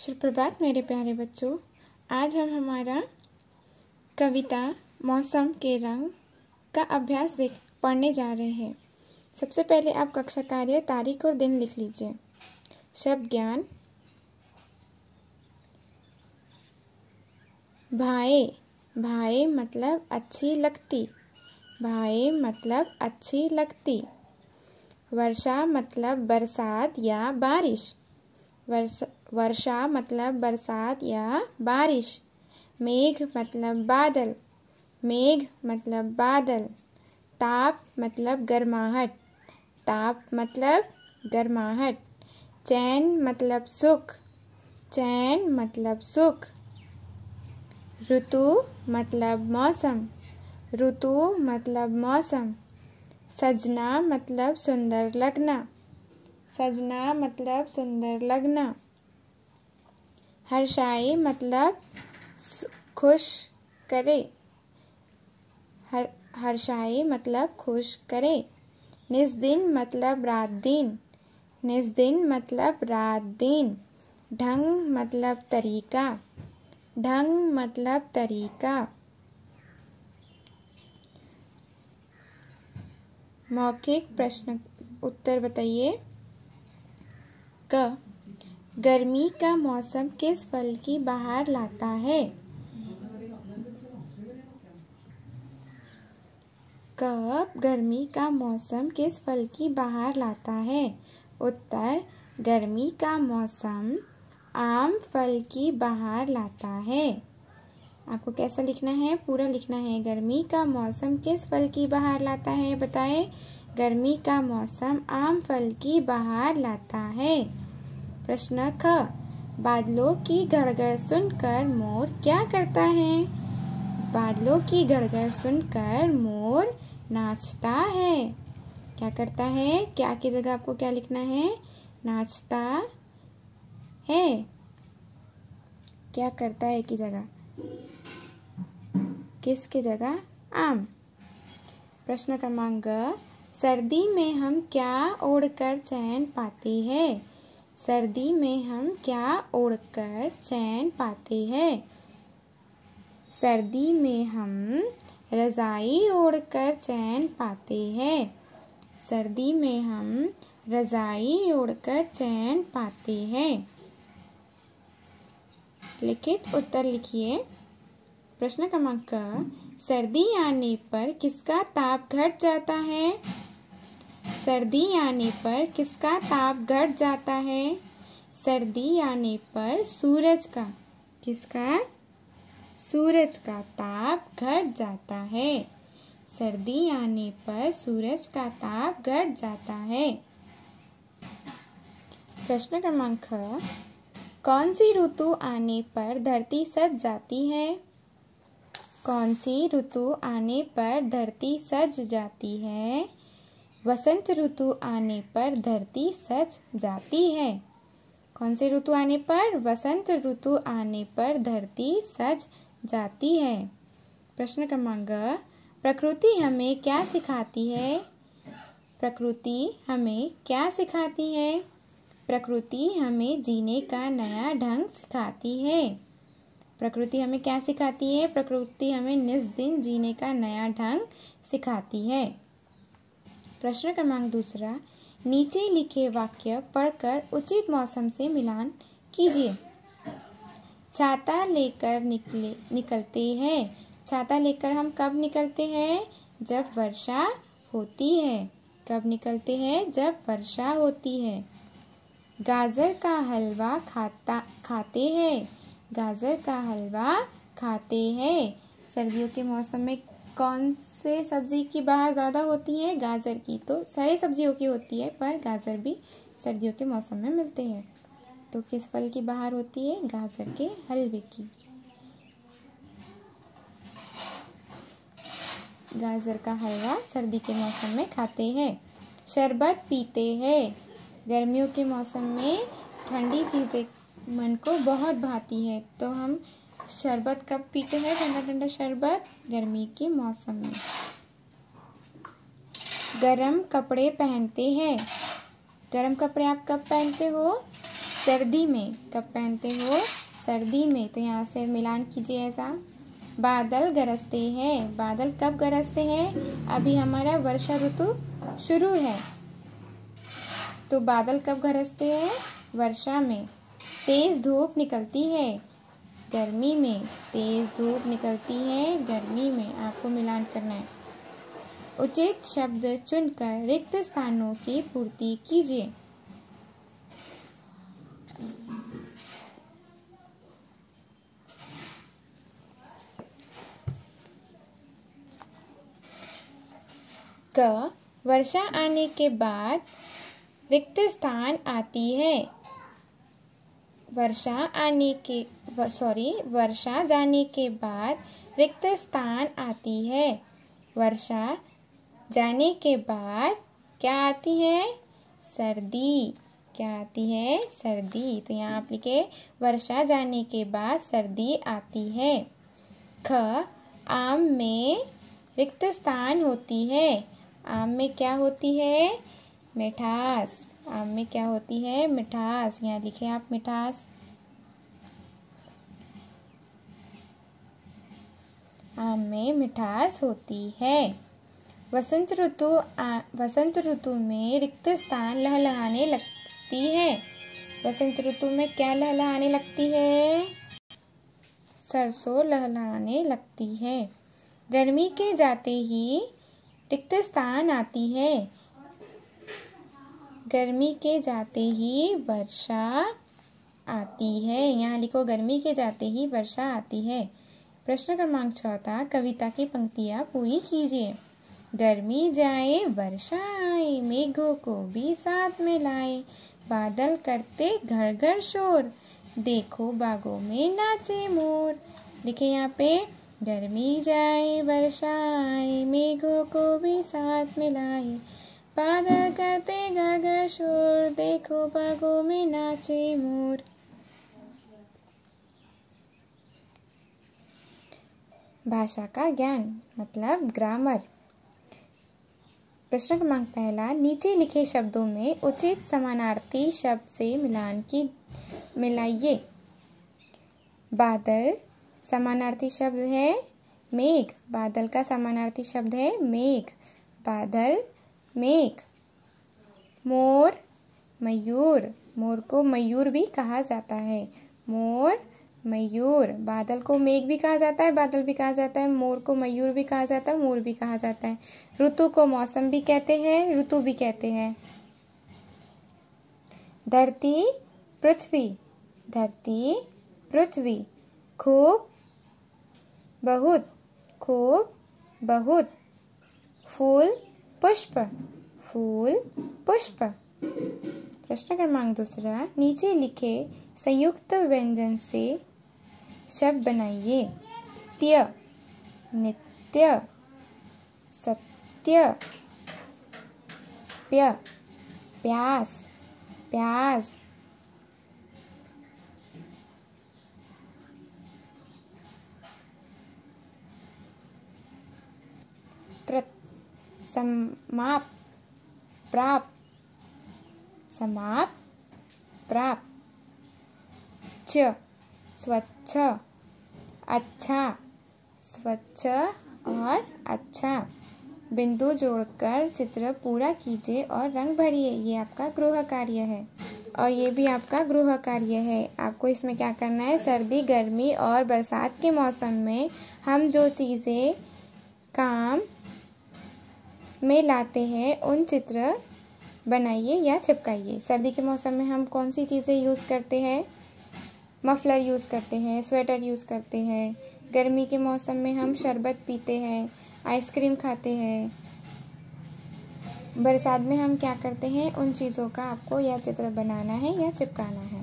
सुप्रभात मेरे प्यारे बच्चों। आज हम हमारा कविता मौसम के रंग का अभ्यास पढ़ने जा रहे हैं। सबसे पहले आप कक्षा कार्य तारीख और दिन लिख लीजिए। शब्द ज्ञान। भाए, भाए मतलब अच्छी लगती। भाए मतलब अच्छी लगती। वर्षा मतलब बरसात या बारिश। वर्षा मतलब बरसात या बारिश। मेघ मतलब बादल। मेघ मतलब बादल। ताप मतलब गर्माहट। ताप मतलब गर्माहट। चैन मतलब सुख। चैन मतलब सुख। ऋतु मतलब मौसम। ऋतु मतलब मौसम। सजना मतलब सुंदर लगना। सजना मतलब सुंदर लगना। हर्षाई मतलब खुश करे। हर्षाई मतलब खुश करे। निस्दिन मतलब रात दिन। निस्दिन मतलब रात दिन। ढंग मतलब तरीका। ढंग मतलब तरीका। मौखिक प्रश्न उत्तर बताइए। क गर्मी का मौसम किस फल की बहार लाता है? क गर्मी का मौसम किस फल की बहार लाता है? उत्तर गर्मी का मौसम आम फल की बहार लाता है। आपको कैसा लिखना है? पूरा लिखना है। गर्मी का मौसम किस फल की बहार लाता है? बताएं। गर्मी का मौसम आम फल की बहार लाता है। प्रश्न ख बादलों की गड़गड़ सुनकर मोर क्या करता है? बादलों की गड़गड़ सुनकर मोर नाचता है। क्या करता है? क्या की जगह आपको क्या लिखना है? नाचता है। क्या करता है की जगह किस की जगह? आम। प्रश्न क्रमांक सर्दी में हम क्या ओढ़कर चैन पाते हैं? सर्दी में हम क्या ओढ़कर चैन पाते हैं? सर्दी में हम रजाई ओढ़कर चैन पाते हैं। सर्दी में हम रजाई ओढ़कर चैन पाते हैं। लिखित उत्तर लिखिए। प्रश्न क्रमांक सर्दी आने पर किसका ताप घट जाता है? सर्दी आने पर किसका ताप घट जाता है? सर्दी आने पर सूरज का। किसका? सूरज का ताप घट जाता है। सर्दी आने पर सूरज का ताप घट जाता है। प्रश्न क्रमांक कौन सी ऋतु आने पर धरती सज जाती है? कौन सी ऋतु आने पर धरती सज जाती है? वसंत ऋतु आने पर धरती सज जाती है। कौन सी ऋतु आने पर? वसंत ऋतु आने पर धरती सज जाती है। प्रश्न क्रमांक प्रकृति हमें क्या सिखाती है? प्रकृति हमें क्या सिखाती है? प्रकृति हमें जीने का नया ढंग सिखाती है। प्रकृति हमें क्या सिखाती है? प्रकृति हमें निस्दिन जीने का नया ढंग सिखाती है। प्रश्न क्रमांक दूसरा नीचे लिखे वाक्य पढ़कर उचित मौसम से मिलान कीजिए। छाता लेकर निकलते हैं। छाता लेकर हम कब निकलते हैं? जब वर्षा होती है। कब निकलते हैं? जब वर्षा होती है। गाजर का हलवा खाते हैं। गाजर का हलवा खाते हैं। सर्दियों के मौसम में कौन से सब्जी की बहार ज़्यादा होती है? गाजर की। तो सारी सब्जियों की होती है पर गाजर भी सर्दियों के मौसम में मिलते हैं। तो किस फल की बहार होती है? गाजर के हलवे की। गाजर का हलवा सर्दी के मौसम में खाते हैं। शरबत पीते हैं। गर्मियों के मौसम में ठंडी चीज़ें मन को बहुत भाती है तो हम शरबत कब पीते हैं? ठंडा ठंडा शरबत गर्मी के मौसम में। गरम कपड़े पहनते हैं। गरम कपड़े आप कब पहनते हो? सर्दी में कब पहनते हो? सर्दी में। तो यहाँ से मिलान कीजिए ऐसा। बादल गरजते हैं, बादल कब गरजते हैं? अभी हमारा वर्षा ऋतु शुरू है, तो बादल कब गरजते हैं? वर्षा में। तेज धूप निकलती है, गर्मी में। तेज धूप निकलती है गर्मी में। आपको मिलान करना है। उचित शब्द चुनकर रिक्त स्थानों की पूर्ति कीजिए। क वर्षा आने के बाद रिक्त स्थान आती है। वर्षा जाने के बाद रिक्त स्थान आती है। वर्षा जाने के बाद क्या आती है? सर्दी। क्या आती है? सर्दी। तो यहाँ आप लिखे वर्षा जाने के बाद सर्दी आती है। ख आम में रिक्त स्थान होती है। आम में क्या होती है? मिठास। आम में क्या होती है? मिठास। यहाँ लिखे आप मिठास। आम में मिठास होती है। वसंत ऋतु में रिक्त स्थान लहलहाने लगती है। वसंत ऋतु में क्या लहलहाने लगती है? सरसों लहलहाने लगती है। गर्मी के जाते ही रिक्त स्थान आती है। गर्मी के जाते ही वर्षा आती है। यहाँ लिखो गर्मी के जाते ही वर्षा आती है। प्रश्न क्रमांक 6 कविता की पंक्तियाँ पूरी कीजिए। गर्मी जाए वर्षा आए, मेघों को भी साथ में लाए, बादल करते घर घर शोर, देखो बागों में नाचे मोर। लिखे यहाँ पे गर्मी जाए वर्षा आए, मेघों को भी साथ में लाए, बादल करते घर घर शोर, देखो बागों में नाचे मोर। भाषा का ज्ञान मतलब ग्रामर। प्रश्न क्रमांक 1 नीचे लिखे शब्दों में उचित समानार्थी शब्द से मिलाइए। बादल समानार्थी शब्द है मेघ। बादल का समानार्थी शब्द है मेघ। बादल मेघ। मोर मयूर। मोर को मयूर भी कहा जाता है। मोर मयूर। बादल को मेघ भी कहा जाता है, बादल भी कहा जाता है। मोर को मयूर भी कहा जाता है, मोर भी कहा जाता है। ऋतु को मौसम भी कहते हैं, ऋतु भी कहते हैं। धरती पृथ्वी। धरती पृथ्वी। खूब बहुत। खूब बहुत। फूल पुष्प। फूल पुष्प। प्रश्न क्रमांक 2 नीचे लिखे संयुक्त व्यंजन से शब्द बनाइए। त्य नित्य। सत्य। प्य प्यास। प्यास। समाप प्राप्त। समाप प्राप्त। च स्वच्छ अच्छा। स्वच्छ और अच्छा। बिंदु जोड़कर चित्र पूरा कीजिए और रंग भरिए। ये आपका गृह कार्य है और ये भी आपका गृह कार्य है। आपको इसमें क्या करना है? सर्दी, गर्मी और बरसात के मौसम में हम जो चीज़ें काम में लाते हैं उन चित्र बनाइए या चिपकाइए। सर्दी के मौसम में हम कौन सी चीज़ें यूज़ करते हैं? मफलर यूज़ करते हैं, स्वेटर यूज़ करते हैं। गर्मी के मौसम में हम शरबत पीते हैं, आइसक्रीम खाते हैं। बरसात में हम क्या करते हैं? उन चीज़ों का आपको या चित्र बनाना है या चिपकाना है।